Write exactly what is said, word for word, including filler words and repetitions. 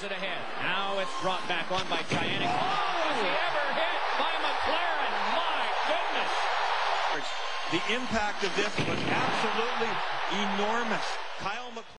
it ahead. Now it's brought back on by Cajanek. Oh, was he ever hit by McLaren? My goodness. The impact of this was absolutely enormous. Kyle McLaren.